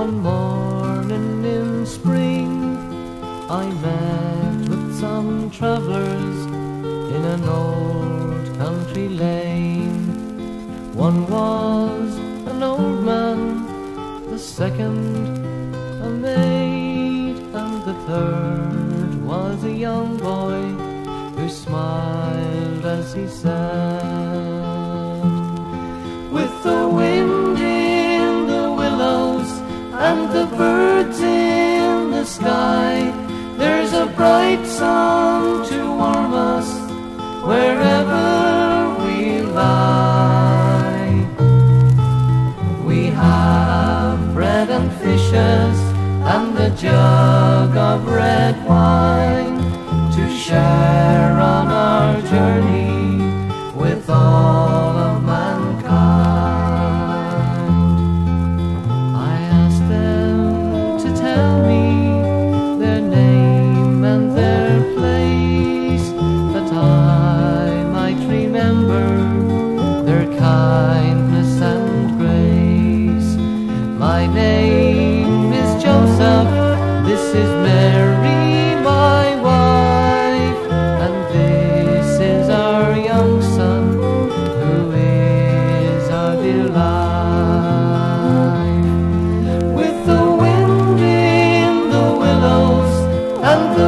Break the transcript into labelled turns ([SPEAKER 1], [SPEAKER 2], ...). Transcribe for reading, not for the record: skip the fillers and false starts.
[SPEAKER 1] One morning in spring I met with some travellers in an old country lane. One was an old man, the second a maid, and the third was a young boy who smiled as he said, "With the wind in the willows and the birds in the sky, there's a bright sun to warm us wherever we lie. We have bread and fishes and a jug of red wine to share on our journey with all of mankind." I asked them to tell me their name and their place, that I might remember their kindness and grace. "My name is Joseph, this is Mary, my wife, and this is our young son, who is our delight. With the wind in the willows and the